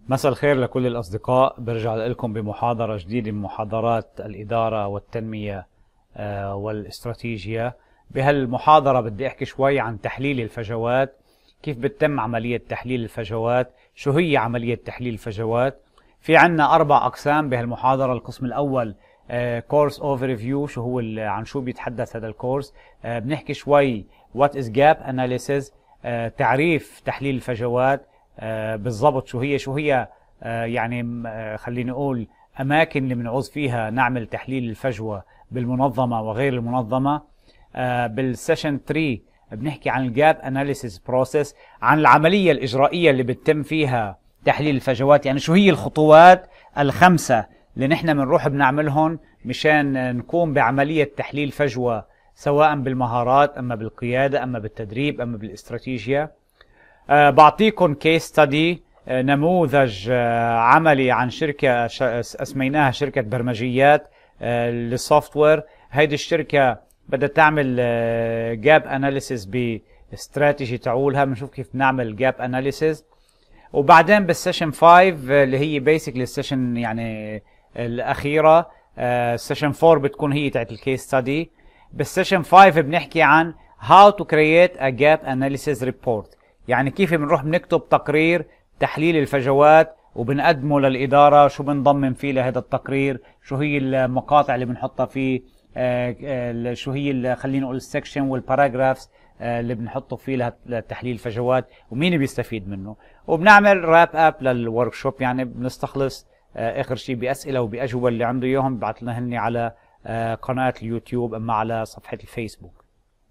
مساء الخير لكل الأصدقاء. برجع لكم بمحاضرة جديدة من محاضرات الإدارة والتنمية والاستراتيجية. بهالمحاضرة بدي أحكي شوي عن تحليل الفجوات، كيف بتتم عملية تحليل الفجوات، شو هي عملية تحليل الفجوات. في عنا 4 أقسام بهالمحاضرة. القسم الأول كورس overview، شو هو عن شو بيتحدث هذا الكورس. بنحكي شوي what is gap analysis، تعريف تحليل الفجوات، بالضبط شو هي يعني خليني اقول اماكن اللي بنعوز فيها نعمل تحليل الفجوه بالمنظمه وغير المنظمه. بالسيشن 3 بنحكي عن الجاب اناليسيس بروسيس، عن العمليه الاجرائيه اللي بتتم فيها تحليل الفجوات، يعني شو هي الخطوات ال5 اللي نحن بنروح بنعملهم مشان نقوم بعمليه تحليل فجوه، سواء بالمهارات اما بالقياده اما بالتدريب اما بالاستراتيجيه. بعطيكم كيس ستادي، نموذج عملي عن شركة اسميناها شركة برمجيات للسوفت وير. هيدي الشركة بدها تعمل جاب اناليسيس باستراتيجي تعولها. بنشوف كيف نعمل جاب اناليسيس. وبعدين بالسيشن 5 اللي هي بيسكلي السيشن يعني الأخيرة، سيشن 4 بتكون هي تاعت الكيس ستادي. بالسيشن 5 بنحكي عن how to create a gap analysis report، يعني كيف بنروح بنكتب تقرير تحليل الفجوات وبنقدمه للإدارة، شو بنضمن فيه لهذا التقرير، شو هي المقاطع اللي بنحطها فيه، شو هي خلينا نقول السكشن والباراجرافز اللي بنحطه فيه لتحليل الفجوات ومين بيستفيد منه. وبنعمل راب اب للورك شوب، يعني بنستخلص اخر شيء باسئله وباجوبه اللي عنده اياهم ببعث لنا هني على قناه اليوتيوب اما على صفحه الفيسبوك.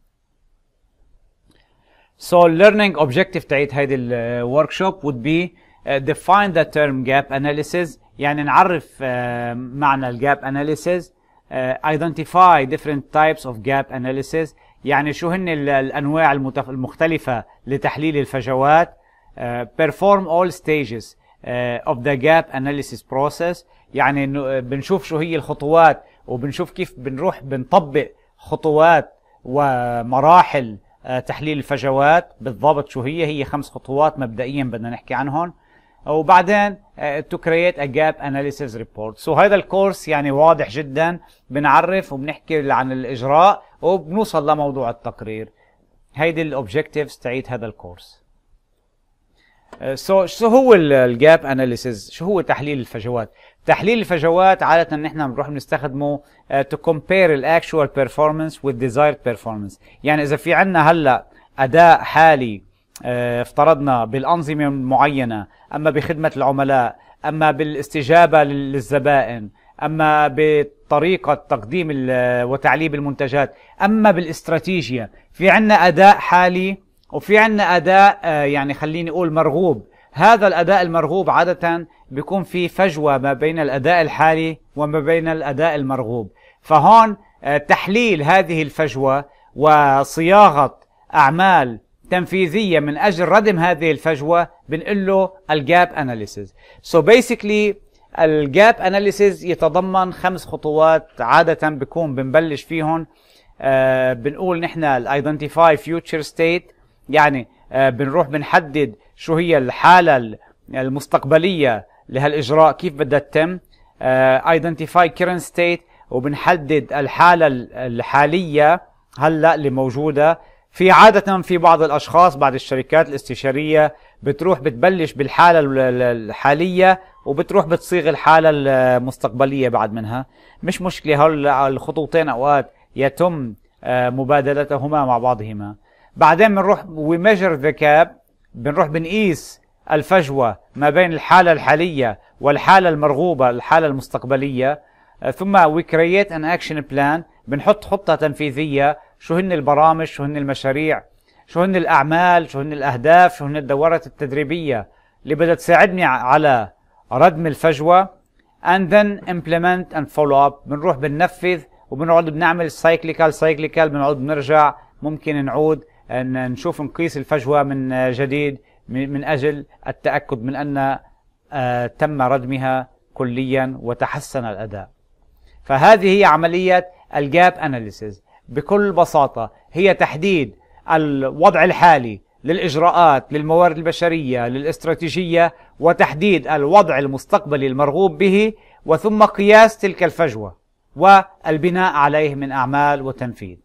So learning objective تاعت هيدي الوركشوب would be define the term gap analysis، يعني نعرف معنى الجاب analysis. identify different types of gap analysis، يعني شو هن الأنواع المختلفة لتحليل الفجوات. perform all stages of the gap analysis process، يعني بنشوف شو هي الخطوات وبنشوف كيف بنروح بنطبق خطوات ومراحل تحليل الفجوات بالضبط. شو هي 5 خطوات مبدئيا بدنا نحكي عنهم. وبعدين to create a gap analysis report. هذا الكورس يعني واضح جدا، بنعرف وبنحكي عن الإجراء وبنوصل لموضوع التقرير. هيدي الأوبجكتيفز تاعت هذا الكورس. شو هو الجاب اناليسيز؟ شو هو تحليل الفجوات؟ تحليل الفجوات عادة نحن بنروح بنستخدمه to compare the actual performance with desired performance، يعني إذا في عنا هلا أداء حالي افترضنا بالأنظمة معينة، أما بخدمة العملاء، أما بالاستجابة للزبائن، أما بطريقة تقديم وتعليب المنتجات، أما بالاستراتيجية. في عنا أداء حالي وفي عنا أداء يعني خليني أقول مرغوب. هذا الأداء المرغوب عادة بيكون في فجوة ما بين الأداء الحالي وما بين الأداء المرغوب. فهون تحليل هذه الفجوة وصياغة أعمال تنفيذية من أجل ردم هذه الفجوة بنقول له الجاب أناليسيز. So basically الجاب أناليسيز يتضمن 5 خطوات عادة بيكون بنبلش فيهم. بنقول نحن identify future state، يعني بنروح بنحدد شو هي الحالة المستقبلية لهالإجراء كيف بدها تتم. identify current state، وبنحدد الحالة الحالية هلأ اللي موجودة. في عادة في بعض الأشخاص بعض الشركات الاستشارية بتروح بتبلش بالحالة الحالية وبتروح بتصيغ الحالة المستقبلية بعد منها. مش مشكلة، هالخطوتين أوقات يتم مبادلتهما مع بعضهما. بعدين بنروح we measure the gap، بنروح بنقيس الفجوة ما بين الحالة الحالية والحالة المرغوبة الحالة المستقبلية. ثم we create an action plan، بنحط خطة تنفيذية. شو هن البرامج، شو هن المشاريع، شو هن الأعمال، شو هن الأهداف، شو هن الدورات التدريبية اللي بدها تساعدني على ردم الفجوة. and then implement and follow up، بنروح بننفذ وبنقعد بنعمل cyclical بنقعد بنرجع، ممكن نعود نشوف نقيس الفجوة من جديد من أجل التأكد من أن تم ردمها كليا وتحسن الأداء. فهذه هي عملية الجاب أناليسيز بكل بساطة، هي تحديد الوضع الحالي للإجراءات، للموارد البشرية، للاستراتيجية، وتحديد الوضع المستقبلي المرغوب به، وثم قياس تلك الفجوة والبناء عليه من أعمال وتنفيذ.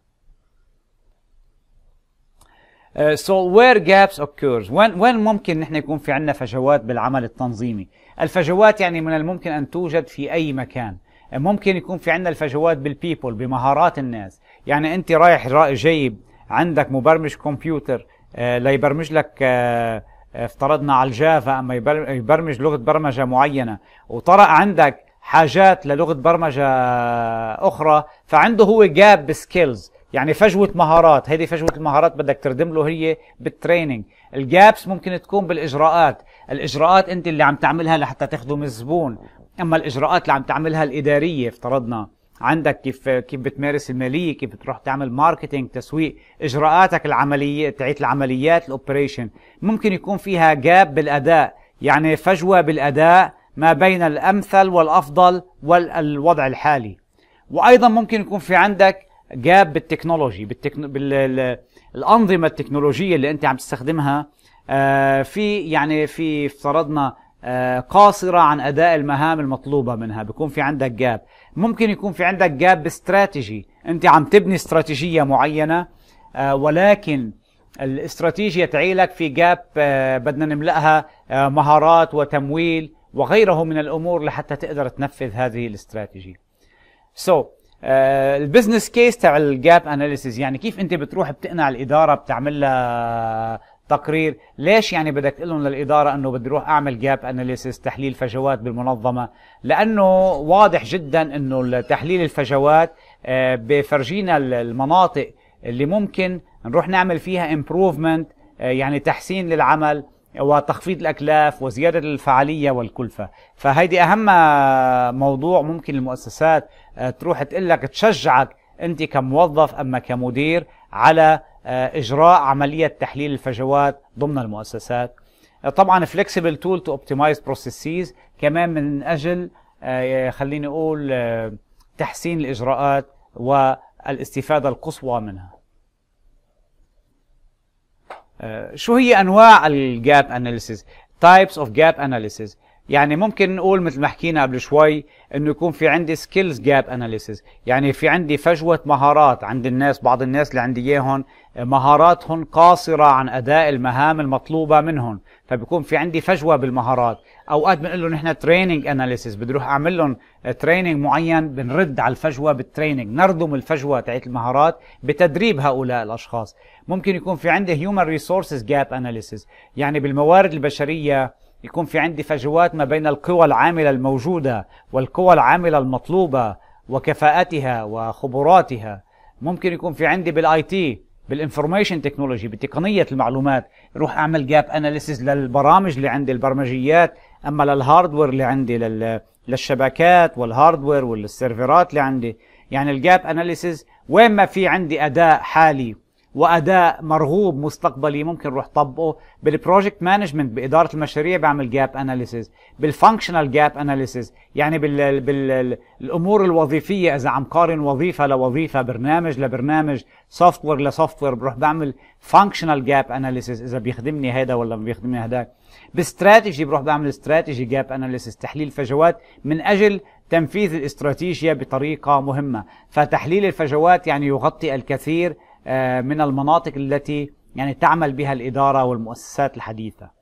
So where gaps occurs، وين ممكن نحن يكون في عندنا فجوات بالعمل التنظيمي؟ الفجوات يعني من الممكن أن توجد في أي مكان. ممكن يكون في عندنا الفجوات بالبيبول، بمهارات الناس. يعني أنت رايح جايب عندك مبرمج كمبيوتر ليبرمج لك افترضنا على الجافا، أما يبرمج لغة برمجة معينة، وطرأ عندك حاجات للغة برمجة أخرى، فعنده هو جاب بسكيلز، يعني فجوة مهارات. هذه فجوة المهارات بدك تردم له هي بالتريننج. الجابس ممكن تكون بالإجراءات. الإجراءات أنت اللي عم تعملها لحتى تخدم الزبون، أما الإجراءات اللي عم تعملها الإدارية، افترضنا عندك كيف بتمارس المالية، كيف بتروح تعمل ماركتينج، تسويق، إجراءاتك العملية تاعت العمليات الأوبريشن، ممكن يكون فيها جاب بالأداء، يعني فجوة بالأداء ما بين الأمثل والأفضل والوضع الحالي. وأيضا ممكن يكون في عندك جاب بالتكنولوجي، بالأنظمة التكنولوجية اللي أنت عم تستخدمها، في افترضنا قاصرة عن أداء المهام المطلوبة منها، بيكون في عندك جاب. ممكن يكون في عندك جاب باستراتيجي، أنت عم تبني استراتيجية معينة، ولكن الاستراتيجية تعيلك في جاب بدنا نملأها مهارات وتمويل وغيره من الأمور لحتى تقدر تنفذ هذه الاستراتيجية. البزنس كيس تاع الجاب اناليسيز، يعني كيف انت بتروح بتقنع الاداره، بتعمل لها تقرير. ليش يعني بدك تقول لهم للاداره انه بدي اروح اعمل جاب اناليسيز، تحليل فجوات بالمنظمه؟ لانه واضح جدا انه تحليل الفجوات بفرجينا المناطق اللي ممكن نروح نعمل فيها امبروفمنت، يعني تحسين للعمل وتخفيض الأكلاف وزيادة الفعالية والكلفة. فهيدي أهم موضوع ممكن المؤسسات تروح تقول لك، تشجعك أنت كموظف أما كمدير على إجراء عملية تحليل الفجوات ضمن المؤسسات. طبعا flexible tool to optimize processes كمان من أجل خليني أقول تحسين الإجراءات والاستفادة القصوى منها. شو هي انواع الجاب اناليسيز؟ تايبس اوف جاب اناليسيز. يعني ممكن نقول مثل ما حكينا قبل شوي انه يكون في عندي سكيلز جاب اناليسيز، يعني في عندي فجوة مهارات عند الناس، بعض الناس اللي عندي اياهم مهاراتهم قاصرة عن اداء المهام المطلوبة منهم، فبيكون في عندي فجوة بالمهارات. اوقات بنقول لهم نحن تريننج اناليسيز، بدي اروح اعمل لهم تريننج معين، بنرد على الفجوة بالتريننج، نردم الفجوة تاعت المهارات بتدريب هؤلاء الاشخاص. ممكن يكون في عندي هيومن ريسورسز جاب اناليسيز، يعني بالموارد البشرية يكون في عندي فجوات ما بين القوى العاملة الموجودة والقوى العاملة المطلوبة وكفاءتها وخبراتها. ممكن يكون في عندي بالاي تي، بالانفورميشن تكنولوجي، بتقنية المعلومات، روح اعمل جاب اناليسيز للبرامج اللي عندي، البرمجيات، اما للهاردوير اللي عندي، للشبكات والهاردوير والسيرفرات اللي عندي. يعني الجاب اناليسيز وين ما في عندي اداء حالي واداء مرغوب مستقبلي ممكن نروح طبقه. بالبروجكت مانجمنت، باداره المشاريع، بعمل جاب اناليسيز. بالفانكشنال جاب اناليسيز، يعني بالامور الوظيفيه، اذا عم قارن وظيفه لوظيفه، برنامج لبرنامج، سوفت وير لسوفت وير، بروح بعمل فانكشنال جاب اناليسيز، اذا بيخدمني هذا ولا ما بيخدمني هذاك. باستراتيجي بروح بعمل استراتيجي جاب اناليسيز، تحليل فجوات من اجل تنفيذ الاستراتيجيه بطريقه مهمه. فتحليل الفجوات يعني يغطي الكثير من المناطق التي يعني تعمل بها الإدارة والمؤسسات الحديثة.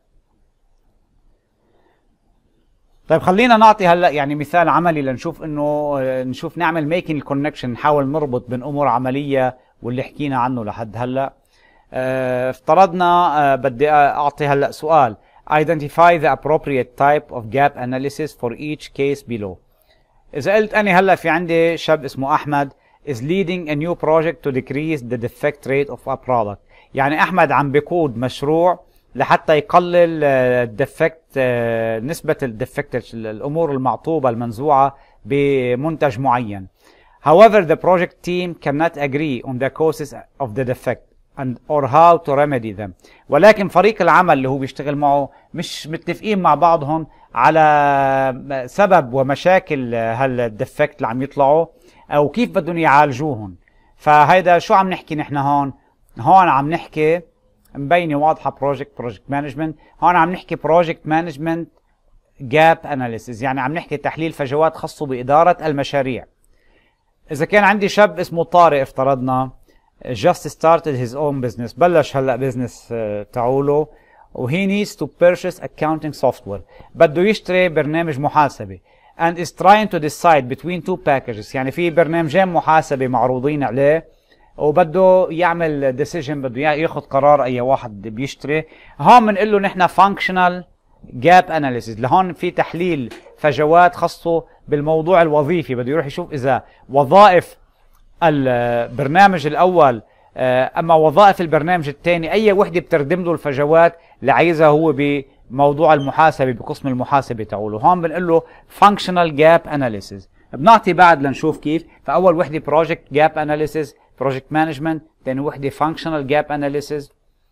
طيب خلينا نعطي هلا يعني مثال عملي لنشوف انه نشوف نعمل ميكينج كونكشن، نحاول نربط بين امور عملية واللي حكينا عنه لحد هلا. افترضنا بدي اعطي هلا سؤال: identify the appropriate type of gap analysis for each case below. اذا قلت اني هلا في عندي شاب اسمه احمد is leading a new project to decrease the defect rate of a product. يعني أحمد عم بيقود مشروع لحتى يقلل الديفكت، نسبة الديفكت، الأمور المعطوبة المنزوعة بمنتج معين. However, the project team cannot agree on the causes of the defect and or how to remedy them. ولكن فريق العمل اللي هو بيشتغل معه مش متفقين مع بعضهم على سبب ومشاكل هالديفكت اللي عم يطلعوا او كيف بدهم يعالجوهم. فهيدا شو عم نحكي نحن هون؟ هون عم نحكي مبينه واضحه بروجكت مانجمنت. هون عم نحكي بروجكت مانجمنت جاب اناليسيز، يعني عم نحكي تحليل فجوات خاصه باداره المشاريع. اذا كان عندي شاب اسمه طارق افترضنا just started his own business، بلش هلا بزنس تاعوله وهي needs to purchase accounting software، بده يشتري برنامج محاسبه and is trying to decide between two packages، يعني في برنامجين محاسبه معروضين عليه وبده يعمل decision، بده ياخذ قرار اي واحد بيشتري. هون بنقول له نحن functional gap analysis، لهون في تحليل فجوات خاصه بالموضوع الوظيفي، بده يروح يشوف اذا وظائف البرنامج الاول اما وظائف البرنامج الثاني اي وحده بتردم له الفجوات اللي عايزها هو بموضوع المحاسبه بقسم المحاسبه تاعوله. هون بنقول له functional gap analysis. بنعطي بعد لنشوف كيف. فاول وحده project gap analysis project management، ثاني وحده functional gap analysis.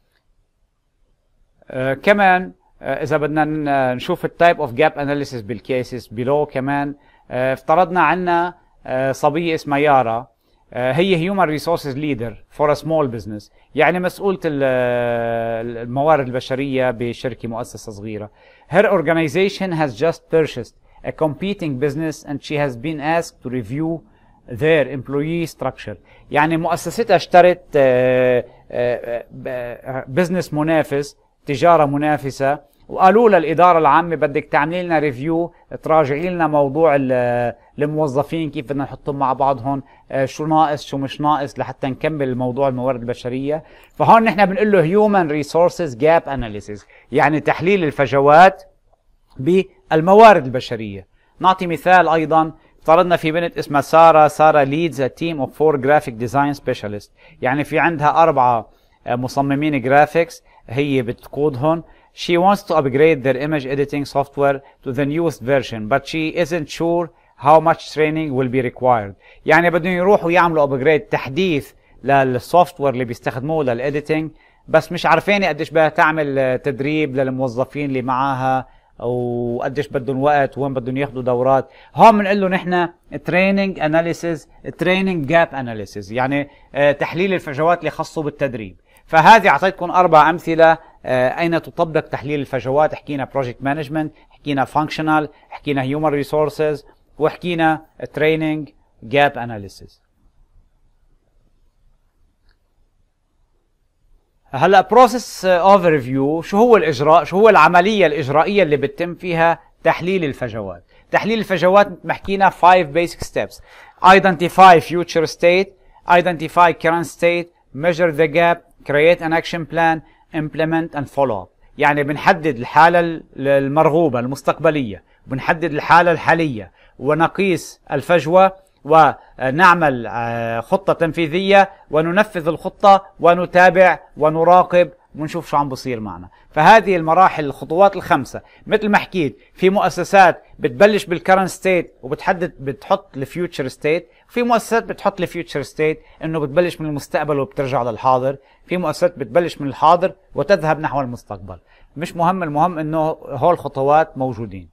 كمان اذا بدنا نشوف التايب اوف جاب اناليسيس بالكيسز بلو كمان، افترضنا عندنا صبيه اسمها يارا، هي هيومن ريسورسز ليدر فور ا سمول بزنس، يعني مسؤوله الموارد البشريه بشركه مؤسسه صغيره. her organization has just purchased a competing business and she has been asked to review their employee structure، يعني مؤسستها اشترت بزنس منافس، تجاره منافسه، وقالوا للاداره العامه بدك تعملي لنا ريفيو، تراجعي لنا موضوع الموظفين كيف بدنا نحطهم مع بعضهم، شو ناقص شو مش ناقص لحتى نكمل موضوع الموارد البشريه. فهون نحن بنقول له هيومن ريسورسز جاب اناليسيس، يعني تحليل الفجوات بالموارد البشريه. نعطي مثال ايضا، افترضنا في بنت اسمها ساره leads a team of 4 graphic design specialists، يعني في عندها 4 مصممين جرافيكس هي بتقودهم. She wants to upgrade their image editing software to the newest version, but she isn't sure how much training will be required. يعني بدهم يروحوا يعملوا upgrade، تحديث للسوفت وير اللي بيستخدموه للإديتنج، بس مش عارفين قديش بدها تعمل تدريب للموظفين اللي معاها وقديش بدهم وقت وين بدهم ياخذوا دورات. هون بنقول له نحن training analysis training gap analysis، يعني تحليل الفجوات اللي خاصه بالتدريب. فهذه اعطيتكم 4 امثله اين تطبق تحليل الفجوات. حكينا بروجكت مانجمنت، حكينا فانكشنال، حكينا هيومن ريسورسز، وحكينا تريننج جاب اناليسيس. هلا بروسيس اوفر ريفيو، شو هو الاجراء، شو هو العمليه الاجرائيه اللي بتتم فيها تحليل الفجوات. تحليل الفجوات مثل ما حكينا 5 basic steps: identify future state, identify current state, measure the gap, create an action plan, implement and follow up. يعني بنحدد الحالة المرغوبة المستقبلية، بنحدد الحالة الحالية، ونقيس الفجوة، ونعمل خطة تنفيذية، وننفذ الخطة، ونتابع ونراقب ونشوف شو عم بصير معنا. فهذه المراحل الخطوات ال5 مثل ما حكيت. في مؤسسات بتبلش بالكرنت ستيت بتحط الفيوتشر ستيت، في مؤسسات بتحط الفيوتشر ستيت انه بتبلش من المستقبل وبترجع للحاضر، في مؤسسات بتبلش من الحاضر وتذهب نحو المستقبل. مش مهم، المهم انه هول الخطوات موجودين.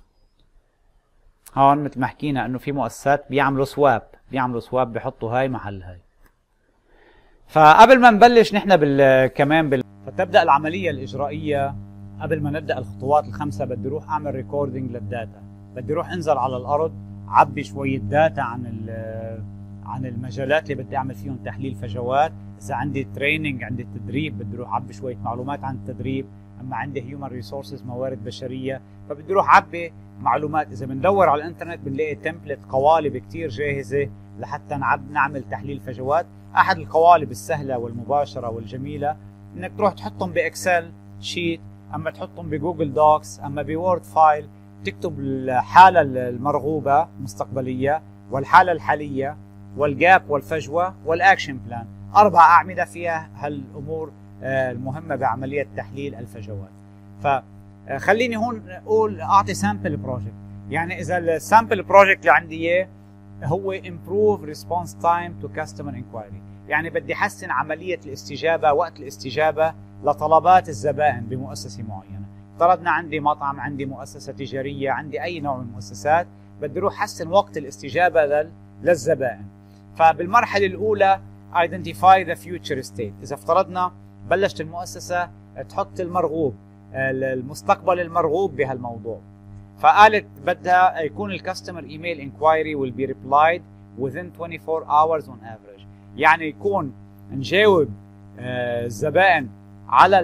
هون مثل ما حكينا انه في مؤسسات بيعملوا سواب بيحطوا هاي محل هاي. فقبل ما نبلش نحن فتبدأ العملية الإجرائية. قبل ما نبدأ الخطوات ال5 بدي اروح اعمل ريكوردينج للداتا، بدي اروح انزل على الارض، عبي شوية داتا عن المجالات اللي بدي اعمل فيهم تحليل فجوات. اذا عندي تريننج، عندي تدريب، بدي اروح عبي شوية معلومات عن التدريب. اما عندي هيومن ريسورسز موارد بشرية، فبدي اروح عبي معلومات. اذا بندور على الانترنت بنلاقي تمبلت، قوالب كتير جاهزة لحتى نعمل تحليل فجوات. احد القوالب السهلة والمباشرة والجميلة انك تروح تحطهم باكسل شيت، اما تحطهم بجوجل دوكس، اما بوورد فايل، تكتب الحالة المرغوبة المستقبلية والحالة الحالية والجاب والفجوة والاكشن بلان. 4 أعمدة فيها هالامور المهمة بعملية تحليل الفجوات. فخليني هون اعطي سامبل بروجكت. يعني اذا السامبل بروجكت اللي عندي اياه هو improve response time to customer inquiry، يعني بدي احسن عملية الاستجابة، وقت الاستجابة لطلبات الزبائن بمؤسسة معينة. افترضنا عندي مطعم، عندي مؤسسة تجارية، عندي اي نوع من المؤسسات، بدي اروح احسن وقت الاستجابة للزبائن. فبالمرحلة الاولى identify the future state. اذا افترضنا بلشت المؤسسة تحط المرغوب، المستقبل المرغوب بهالموضوع. فقالت بدها يكون الكاستمر ايميل انكوايري will be replied within 24 hours on average، يعني يكون نجاوب الزبائن على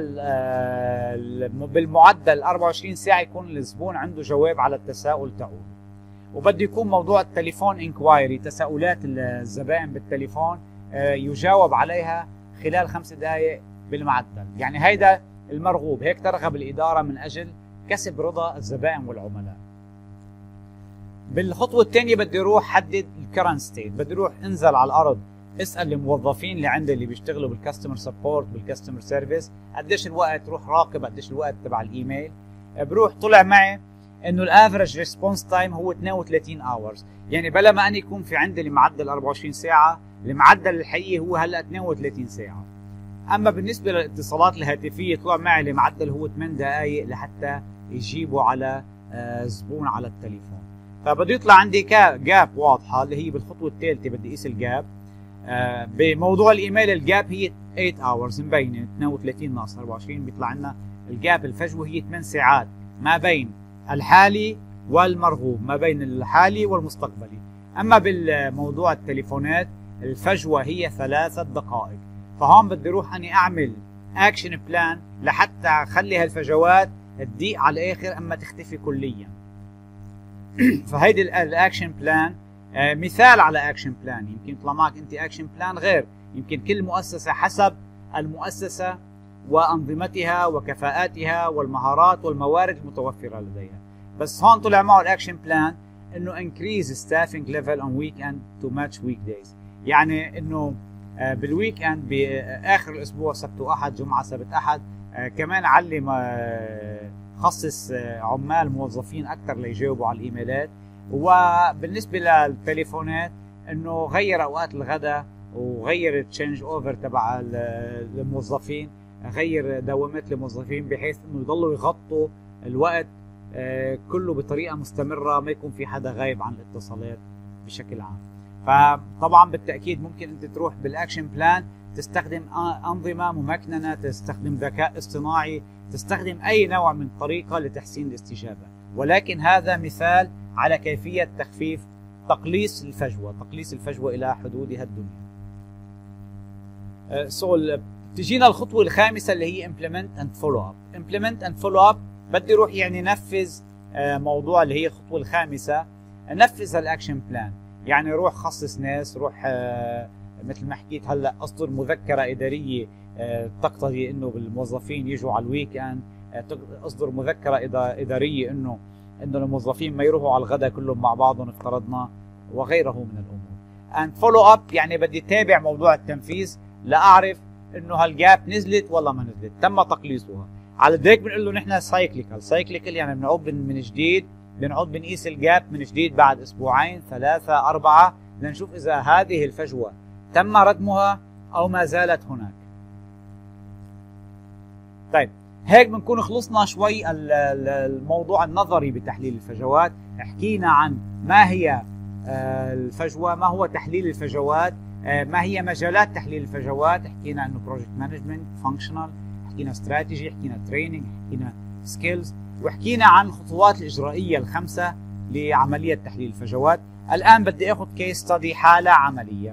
بالمعدل 24 ساعة يكون الزبون عنده جواب على التساؤل تاعه. وبده يكون موضوع التليفون انكوايري، تساؤلات الزبائن بالتليفون يجاوب عليها خلال 5 دقائق بالمعدل. يعني هيدا المرغوب، هيك ترغب الإدارة من أجل كسب رضا الزبائن والعملاء. بالخطوة الثانية بدي اروح حدد الكرنت ستيت، بدي اروح انزل على الأرض اسأل الموظفين اللي عندي اللي بيشتغلوا بالكاستمر سبورت بالكاستمر سيرفيس قديش الوقت، روح راقب قديش الوقت تبع الايميل. بروح طلع معي انه الافرج ريسبونس تايم هو 32 اورز، يعني بلا ما اني يكون في عندي المعدل 24 ساعة، المعدل الحقيقي هو هلا 32 ساعة. اما بالنسبة للاتصالات الهاتفية طلع معي المعدل هو 8 دقائق لحتى يجيبوا على زبون على التليفون. فبده يطلع عندي جاب واضحة اللي هي بالخطوة الثالثة بدي اقيس الجاب. بموضوع الايميل الجاب هي 8 اورز مبينه، 32 ناقص 24 بيطلع لنا الجاب الفجوه هي 8 ساعات ما بين الحالي والمرغوب، ما بين الحالي والمستقبلي. اما بالموضوع التليفونات الفجوه هي 3 دقائق. فهون بدي اروح اني اعمل اكشن بلان لحتى اخلي هالفجوات تضيق على الاخر اما تختفي كليا. فهيدي الاكشن بلان مثال على اكشن بلان. يمكن يطلع معك انت اكشن بلان غير، يمكن كل مؤسسه حسب المؤسسه وانظمتها وكفاءاتها والمهارات والموارد المتوفره لديها. بس هون طلع معه الاكشن بلان انه increase staffing level on weekend to match weekdays، يعني انه بالويك اند باخر الاسبوع سبت واحد جمعه سبت احد كمان علم خصص عمال موظفين اكثر ليجاوبوا على الايميلات. وبالنسبه للتليفونات انه غير اوقات الغداء وغير التشينج اوفر تبع الموظفين، غير دوامات الموظفين بحيث انه يضلوا يغطوا الوقت كله بطريقه مستمره، ما يكون في حدا غايب عن الاتصالات بشكل عام. فطبعا بالتاكيد ممكن انت تروح بالاكشن بلان تستخدم انظمه ممكنه، تستخدم ذكاء اصطناعي، تستخدم اي نوع من طريقه لتحسين الاستجابه، ولكن هذا مثال على كيفيه تخفيف تقليص الفجوه الى حدودها الدنيا. تجينا الخطوه الخامسه اللي هي implement and follow up. بدي اروح يعني نفذ موضوع اللي هي الخطوه الخامسه، نفذ الاكشن بلان. يعني روح خصص ناس، روح مثل ما حكيت هلا اصدر مذكره اداريه تقتضي انه الموظفين يجوا على الويك اند، اصدر مذكره اداريه انه الموظفين ما يروحوا على الغداء كلهم مع بعضهم افترضنا، وغيره من الامور. and follow up يعني بدي تابع موضوع التنفيذ لاعرف انه هالجاب نزلت ولا ما نزلت، تم تقليصها. على ذلك بنقول له نحن سايكليكال يعني بنعود من جديد، بنعود بنقيس الجاب من جديد بعد اسبوعين 3 4 لنشوف اذا هذه الفجوه تم ردمها او ما زالت هناك. طيب هيك بنكون خلصنا شوي الموضوع النظري بتحليل الفجوات. حكينا عن ما هي الفجوه، ما هو تحليل الفجوات، ما هي مجالات تحليل الفجوات. حكينا انه بروجكت مانجمنت، فانكشنال، حكينا استراتيجي، حكينا تريننج، حكينا سكيلز، وحكينا عن الخطوات الاجرائيه الخمسه لعمليه تحليل الفجوات. الان بدي اخذ كيس ستادي، حاله عمليه.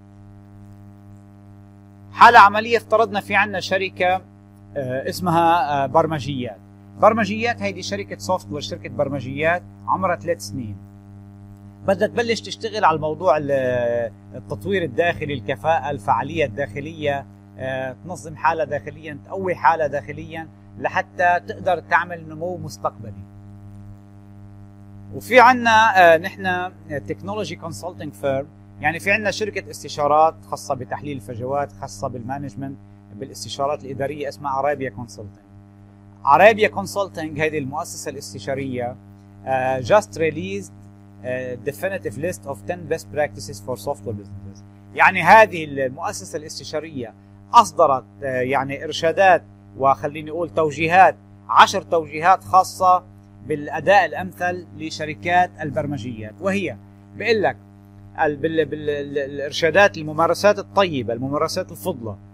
افترضنا في عندنا شركه اسمها برمجيات. هيدي شركه سوفت وير، شركه برمجيات عمرها 3 سنين. بدها تبلش تشتغل على الموضوع التطوير الداخلي، الكفاءه، الفعاليه الداخليه، تنظم حالها داخليا، تقوي حالها داخليا لحتى تقدر تعمل نمو مستقبلي. وفي عندنا نحن تكنولوجي كونسلتنج فيرم، يعني في عندنا شركه استشارات خاصه بتحليل الفجوات، خاصه بالمانجمنت، بالاستشارات الاداريه، اسمها عرابيا كونسلتنج. هذه المؤسسه الاستشاريه just released definitive list of 10 best practices for software businesses. يعني هذه المؤسسه الاستشاريه اصدرت يعني ارشادات، وخليني اقول توجيهات، 10 توجيهات خاصه بالاداء الامثل لشركات البرمجيات. وهي بيقول لك بالارشادات الممارسات الطيبه، الممارسات الفضله،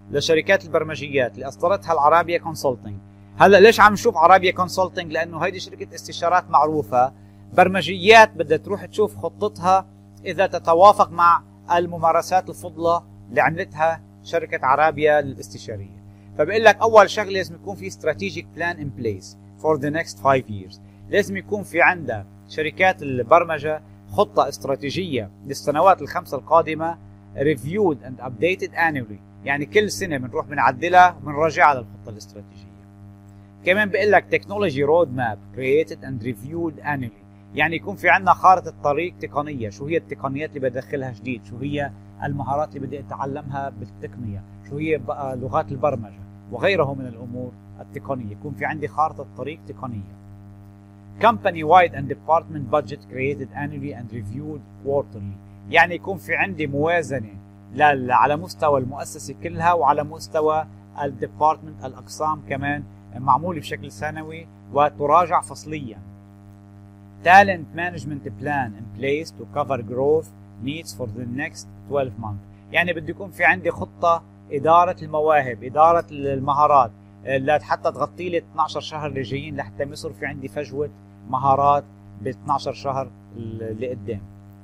لشركات البرمجيات اللي اصدرتها العربية كونسلتنج. هلا ليش عم نشوف عربية كونسلتنج؟ لانه هيدي شركة استشارات معروفة، برمجيات بدها تروح تشوف خطتها اذا تتوافق مع الممارسات الفضلى اللي عملتها شركة عربية للاستشارية. فبقول لك اول شغله لازم يكون في strategic plan in place for the next 5 years. لازم يكون في عندها شركات البرمجة خطة استراتيجية للسنوات الخمسة القادمة reviewed and updated annually، يعني كل سنة بنروح بنعدلها وبنراجعها للخطة الاستراتيجية. كمان بقول لك technology roadmap created and reviewed annually، يعني يكون في عندنا خارطة طريق تقنية، شو هي التقنيات اللي بدخلها جديد، شو هي المهارات اللي بدي اتعلمها بالتقنية، شو هي بقى لغات البرمجة وغيره من الامور التقنية. يكون في عندي خارطة طريق تقنية. company wide and department budget created annually and reviewed quarterly، يعني يكون في عندي موازنة على مستوى المؤسسة كلها وعلى مستوى الديبارتمنت الأقسام كمان معمولة بشكل سنوي وتراجع فصليا. talent management plan in place to cover growth needs for the next 12 months، يعني بده يكون في عندي خطة إدارة المواهب، إدارة المهارات حتى تغطي لي 12 شهر اللي جايين، لحتى ما يصير في عندي فجوة مهارات ب 12 شهر اللي قدام.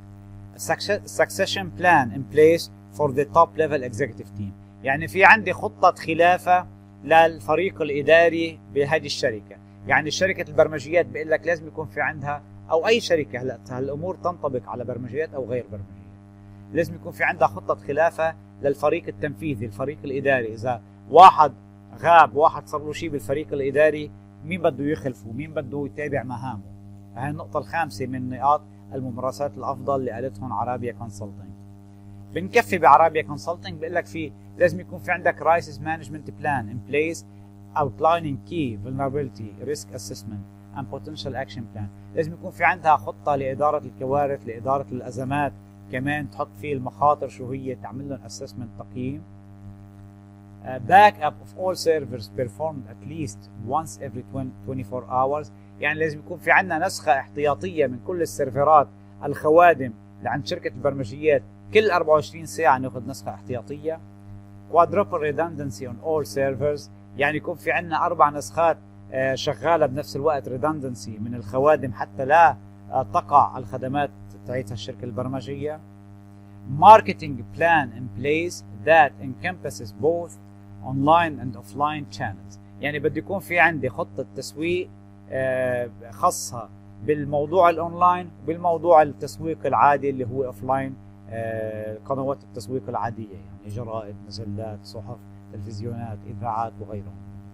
succession plan in place for the top level executive team، يعني في عندي خطة خلافة للفريق الإداري بهذه الشركة. يعني شركة البرمجيات بيقول لك لازم يكون في عندها، أو أي شركة هلا هالأمور تنطبق على برمجيات أو غير برمجيات، لازم يكون في عندها خطة خلافة للفريق التنفيذي، الفريق الإداري. إذا واحد غاب، واحد صار له شيء بالفريق الإداري، مين بده يخلفه؟ مين بده يتابع مهامه؟ هاي النقطة الخامسة من نقاط الممارسات الأفضل اللي قالتهم عربية كونسلتنج. بنكفي بعربية كونسلتنج بقول لك في لازم يكون في عندك crisis management plan in place outlining key vulnerability risk assessment and potential action plan. لازم يكون في عندها خطة لإدارة الكوارث، لإدارة الأزمات، كمان تحط فيه المخاطر شو هي، تعمل لهم assessment تقييم. backup of all servers performed at least once every 24 hours، يعني لازم يكون في عندنا نسخة احتياطية من كل السيرفرات الخوادم لعند شركة البرمجيات، كل 24 ساعة ناخذ نسخة احتياطية. quadruple redundancy on all servers، يعني يكون في عندنا 4 نسخات شغالة بنفس الوقت redundancy من الخوادم حتى لا تقع الخدمات تاعتها الشركة البرمجية. marketing plan in place that encompasses both online and offline channels، يعني بده يكون في عندي خطة تسويق خاصة بالموضوع الاونلاين وبالموضوع التسويق العادي اللي هو اوفلاين، قنوات التسويق العادية، يعني جرائد، مجلات، صحف، تلفزيونات، اذاعات وغيرهم.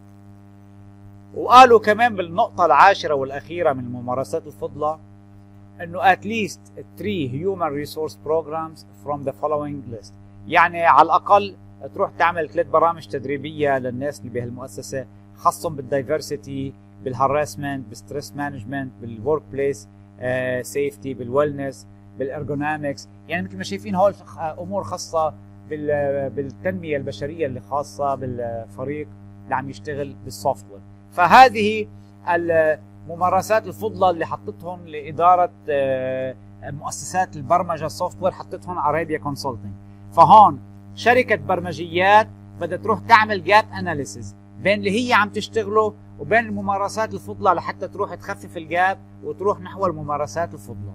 وقالوا كمان بالنقطة العاشرة والأخيرة من الممارسات الفضلى انه at least 3 human resource programs from the following list، يعني على الأقل تروح تعمل 3 برامج تدريبية للناس اللي بهالمؤسسة خاصهم بالدايفرسيتي، بالهاراسمنت، بالستريس مانجمنت، بالورك بليس سيفتي، بالويلنس، بالارجونومكس. يعني مثل ما شايفين هول امور خاصه بالتنميه البشريه اللي خاصه بالفريق اللي عم يشتغل بالسوفت وير. فهذه الممارسات الفضلى اللي حطتهم لاداره مؤسسات البرمجه السوفت وير، حطتهم عربية كونسلتنج. فهون شركه برمجيات بدها تروح تعمل جاب اناليسيز بين اللي هي عم تشتغله وبين الممارسات الفضلى لحتى تروح تخفف الجاب وتروح نحو الممارسات الفضلى.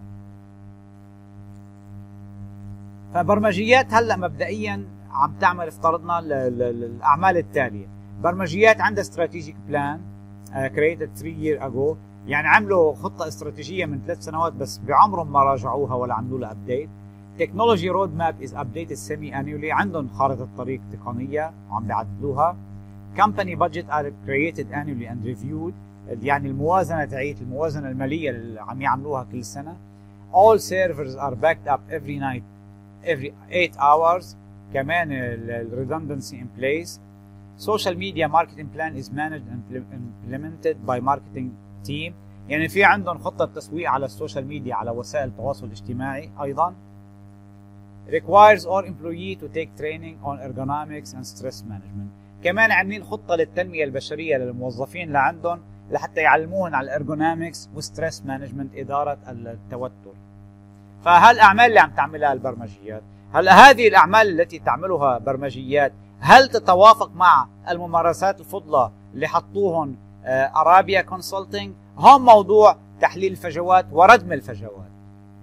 فبرمجيات هلا مبدئيا عم تعمل افترضنا الاعمال التاليه. برمجيات عندها استراتيجيك بلان created 3 years ago، يعني عملوا خطه استراتيجيه من 3 سنوات بس بعمرهم ما راجعوها ولا عملوا لها ابديت. تكنولوجي رود ماب از ابديتد سيمي انيولي، عندهم خارطه طريق تقنيه وعم بيعدلوها. company budget are created annually and reviewed، يعني الموازنه تاعت الموازنه الماليه اللي عم يعملوها كل سنه. all servers are backed up every night every 8 hours، كمان redundancy in place. social media marketing plan is managed and implemented by marketing team، يعني في عندهم خطه تسويق على السوشيال ميديا على وسائل التواصل الاجتماعي ايضا. requires all employee to take training on ergonomics and stress management، كمان عاملين خطه للتنميه البشريه للموظفين اللي عندهم لحتى يعلموهم على الارجونومكس والستريس مانجمنت، اداره التوتر. فهالاعمال اللي عم تعملها البرمجيات، هلا هذه الاعمال التي تعملها برمجيات هل تتوافق مع الممارسات الفضلى اللي حطوهم ارابيا كونسلتنج؟ هون موضوع تحليل الفجوات وردم الفجوات.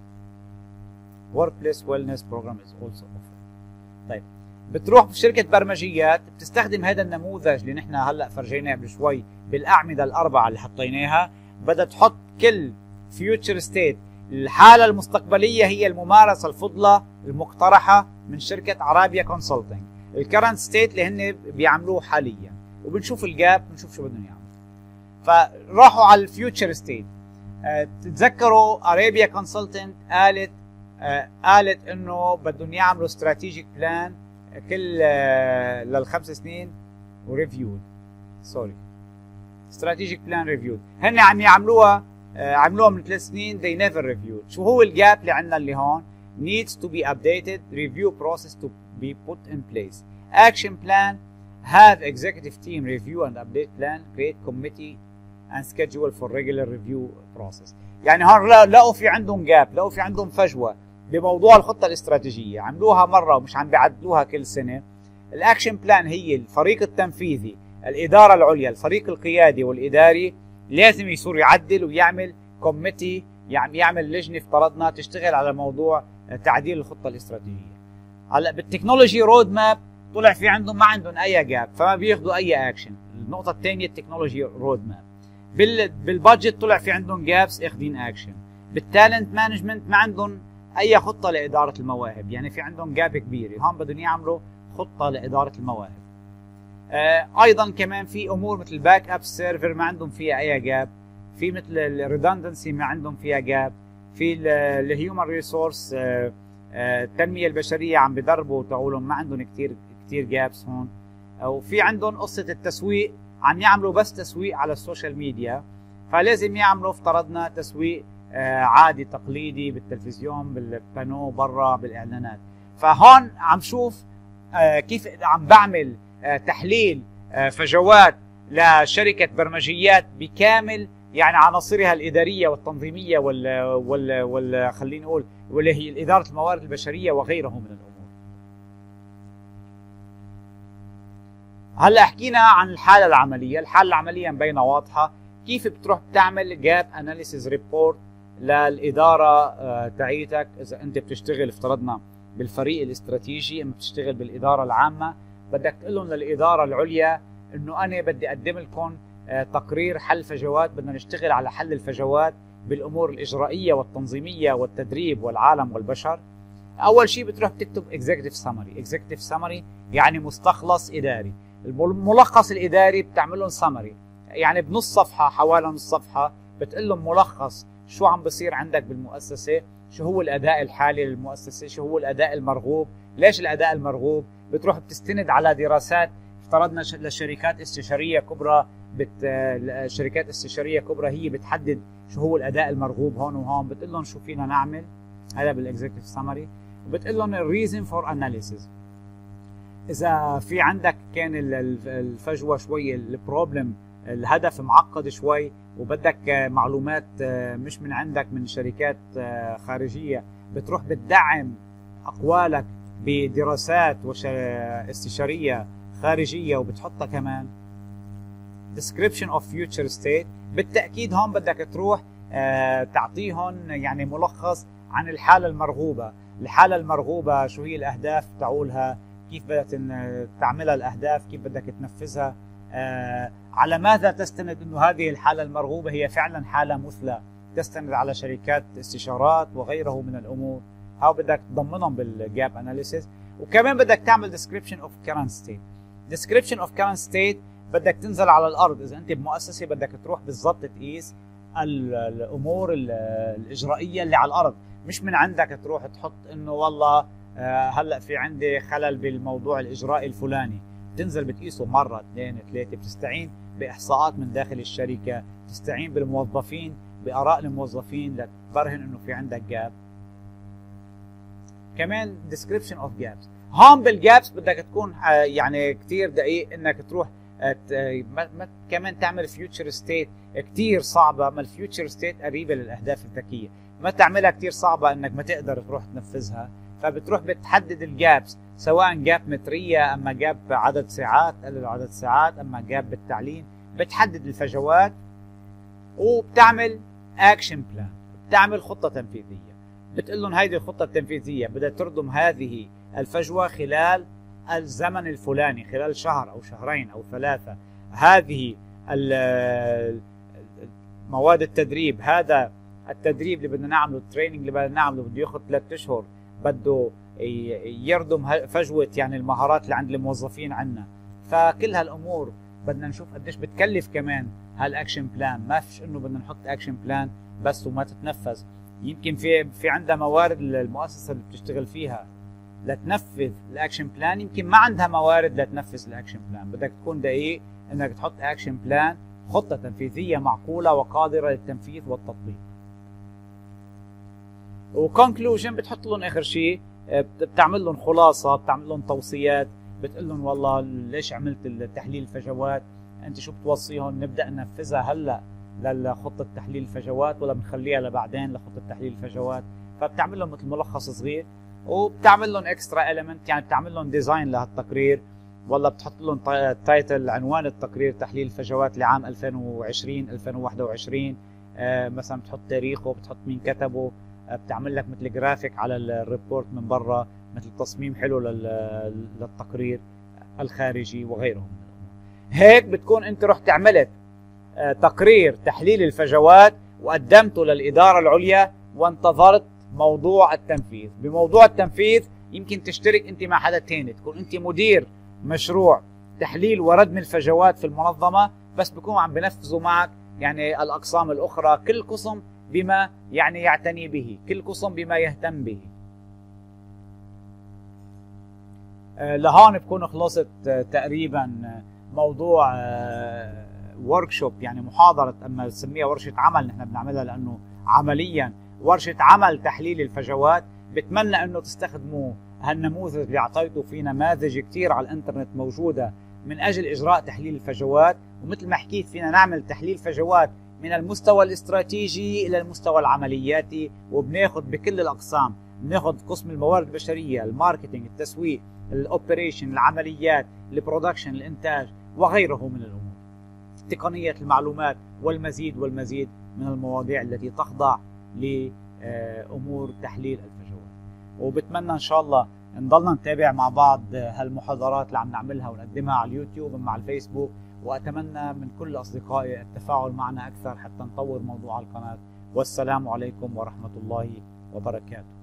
Workplace Wellness Program is also offered. طيب بتروح بشركة برمجيات بتستخدم هذا النموذج اللي نحن هلا فرجيناه قبل شوي بالأعمدة الأربعة اللي حطيناها، بدها تحط كل فيوتشر ستيت. الحالة المستقبلية هي الممارسة الفضلى المقترحة من شركة عرابيا كونسلتنج، الكرنت ستيت اللي هن بيعملوه حاليا، وبنشوف الجاب بنشوف شو بدهم يعملوا. فراحوا على الفيوتشر ستيت. تتذكروا ارابيا كونسلتنت قالت انه بدهم يعملوا استراتيجيك بلان كل لل5 سنين وريفيود. سوري، استراتيجيك بلان ريفيود. هن عم يعملوها من 3 سنين they never reviewed. شو هو الجاب اللي عندنا اللي هون؟ needs to be updated, review process to be put in place, action plan, have executive team review and update plan, create committee and schedule for regular review process. يعني هون لقوا في عندهم جاب، لقوا في عندهم فجوة بموضوع الخطة الاستراتيجية، عملوها مرة ومش عم بيعدلوها كل سنة. الاكشن بلان هي الفريق التنفيذي، الإدارة العليا، الفريق القيادي والإداري لازم يصير يعدل ويعمل كوميتي، يعمل لجنة افترضنا تشتغل على موضوع تعديل الخطة الاستراتيجية. هلا بالتكنولوجي رود ماب طلع في عندهم ما عندهم أي جاب، فما بياخذوا أي أكشن. النقطة الثانية التكنولوجي رود ماب. بالبادجت طلع في عندهم جابس اخذين أكشن. بالتالنت مانجمنت ما عندهم أي خطة لإدارة المواهب، يعني في عندهم جاب كبيرة، هون بدهم يعملوا خطة لإدارة المواهب. ايضا كمان في امور مثل الباك اب سيرفر ما عندهم فيها اي جاب، في مثل الريدندنسي ما عندهم فيها جاب، في الهيومن ريسورس التنميه البشريه عم بدربوا تقولهم ما عندهم كثير جابس هون. وفي عندهم قصه التسويق، عم يعملوا بس تسويق على السوشيال ميديا، فلازم يعملوا افترضنا تسويق عادي تقليدي بالتلفزيون بالبانو برا بالاعلانات. فهون عم شوف كيف عم بعمل تحليل فجوات لشركة برمجيات بكامل، يعني عناصرها الإدارية والتنظيمية وال خلينا نقول واللي هي إدارة الموارد البشرية وغيره من الأمور. هلا حكينا عن الحالة العملية، الحالة العملية مبينة واضحة. كيف بتروح بتعمل جاب اناليسيز ريبورت للإدارة تاعيتك؟ إذا أنت بتشتغل افترضنا بالفريق الاستراتيجي، أما بتشتغل بالإدارة العامة، بدك تقول لهم للإدارة العليا إنه أنا بدي أقدم لكم تقرير حل فجوات، بدنا نشتغل على حل الفجوات بالأمور الإجرائية والتنظيمية والتدريب والعالم والبشر. أول شيء بتروح بتكتب executive summary. executive summary يعني مستخلص إداري. الملخص الإداري بتعمل لهم summary، يعني بنص صفحة، حوالي نص صفحة، بتقول لهم ملخص شو عم بصير عندك بالمؤسسة، شو هو الأداء الحالي للمؤسسة، شو هو الأداء المرغوب، ليش الأداء المرغوب. بتروح بتستند على دراسات افترضنا لشركات استشاريه كبرى، شركات استشاريه كبرى هي بتحدد شو هو الاداء المرغوب هون وهون، بتقول لهم شو فينا نعمل، هذا بالاكزيكتيف سامري. وبتقول لهم الريزن فور اناليسيز، اذا في عندك كان الفجوه شوي، البروبلم الهدف معقد شوي وبدك معلومات مش من عندك، من شركات خارجيه، بتروح بتدعم اقوالك بدراسات استشاريه خارجيه وبتحطها كمان. description of future state، بالتاكيد هون بدك تروح تعطيهم يعني ملخص عن الحاله المرغوبه. الحاله المرغوبه شو هي الاهداف تاعولها، كيف بدك تعملها الاهداف، كيف بدك تنفذها، على ماذا تستند انه هذه الحاله المرغوبه هي فعلا حاله مثلى تستند على شركات استشارات وغيره من الامور. هاو بدك تضمنهم بالجاب اناليسيس. وكمان بدك تعمل description of current state. description of current state بدك تنزل على الارض، اذا انت بمؤسسه بدك تروح بالضبط تقيس الامور الاجرائيه اللي على الارض، مش من عندك تروح تحط انه والله هلا في عندي خلل بالموضوع الاجرائي الفلاني، تنزل بتقيسه مره اثنين ثلاثه، بتستعين باحصاءات من داخل الشركه، تستعين بالموظفين باراء الموظفين لتبرهن انه في عندك جاب. كمان description of gaps. هون بالجابس بدك تكون يعني كثير دقيق انك تروح ما كمان تعمل فيوتشر ستيت كثير صعبه، ما الفيوتشر ستيت قريبه للاهداف الذكيه، ما تعملها كثير صعبه انك ما تقدر تروح تنفذها. فبتروح بتحدد الجابس، سواء جاب متريه، اما جاب عدد ساعات، قلل عدد ساعات، اما جاب بالتعليم. بتحدد الفجوات وبتعمل اكشن بلان، بتعمل خطه تنفيذيه. بتقول لهم هيدي الخطه التنفيذيه بدها تردم هذه الفجوه خلال الزمن الفلاني، خلال شهر او شهرين او ثلاثه. هذه مواد التدريب، هذا التدريب اللي بدنا نعمله، التريننج اللي بدنا نعمله بده ياخذ 3 اشهر، بده يردم فجوه يعني المهارات اللي عند الموظفين عندنا. فكل هالامور بدنا نشوف قديش بتكلف كمان هالاكشن بلان. ما فيش انه بدنا نحط اكشن بلان بس وما تتنفذ. يمكن في عندها موارد المؤسسه اللي بتشتغل فيها لتنفذ الاكشن بلان، يمكن ما عندها موارد لتنفذ الاكشن بلان. بدك تكون دقيق انك تحط اكشن بلان، خطه تنفيذيه معقوله وقادره للتنفيذ والتطبيق. وكونكلوجن بتحط لهم اخر شيء، بتعمل لهم خلاصه، بتعمل لهم توصيات، بتقول لهم والله ليش عملت التحليل الفجوات، انت شو بتوصيهم، نبدا ننفذها هلا لخطه تحليل الفجوات ولا بنخليها لبعدين لخطه تحليل الفجوات. فبتعمل لهم مثل ملخص صغير، وبتعمل لهم اكسترا اليمنت، يعني بتعمل لهم ديزاين لهالتقرير، والله بتحط لهم تايتل، عنوان التقرير تحليل الفجوات لعام 2020 2021، مثلا بتحط تاريخه، بتحط مين كتبه، بتعمل لك مثل جرافيك على الريبورت من برا، مثل تصميم حلو للتقرير الخارجي وغيره من الامور. هيك بتكون انت رحت عملت تقرير تحليل الفجوات وقدمته للاداره العليا وانتظرت موضوع التنفيذ. بموضوع التنفيذ يمكن تشترك انت مع حدا تاني، تكون انت مدير مشروع تحليل وردم الفجوات في المنظمه، بس بيكونوا عم بنفذوا معك يعني الاقسام الاخرى، كل قسم بما يعني يعتني به، كل قسم بما يهتم به. لهون بكون خلصت تقريبا موضوع وركشوب، يعني محاضرة، اما نسميها ورشة عمل نحن بنعملها لانه عمليا ورشة عمل تحليل الفجوات. بتمنى انه تستخدموا هالنموذج اللي اعطيته، في نماذج كثير على الانترنت موجودة من اجل اجراء تحليل الفجوات. ومثل ما حكيت فينا نعمل تحليل فجوات من المستوى الاستراتيجي الى المستوى العملياتي، وبناخذ بكل الاقسام، بناخذ قسم الموارد البشريه، الماركتينج، التسويق، الاوبريشن، العمليات، البرودكشن، الانتاج وغيره من الامور، تقنيه المعلومات، والمزيد والمزيد من المواضيع التي تخضع لامور تحليل الفجوات. وبتمنى ان شاء الله نضلنا نتابع مع بعض هالمحاضرات اللي عم نعملها ونقدمها على اليوتيوب ومع الفيسبوك، وأتمنى من كل أصدقائي التفاعل معنا أكثر حتى نطور موضوع القناة. والسلام عليكم ورحمة الله وبركاته.